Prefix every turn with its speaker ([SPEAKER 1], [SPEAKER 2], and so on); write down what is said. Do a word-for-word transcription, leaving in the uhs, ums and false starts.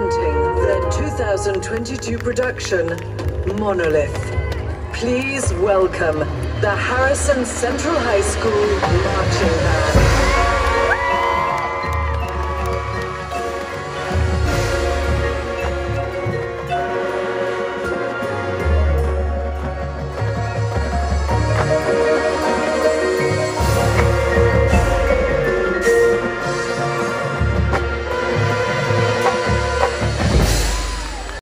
[SPEAKER 1] Presenting the two thousand twenty-two production, Monolyth. Please welcome the Harrison Central High School Marching Band.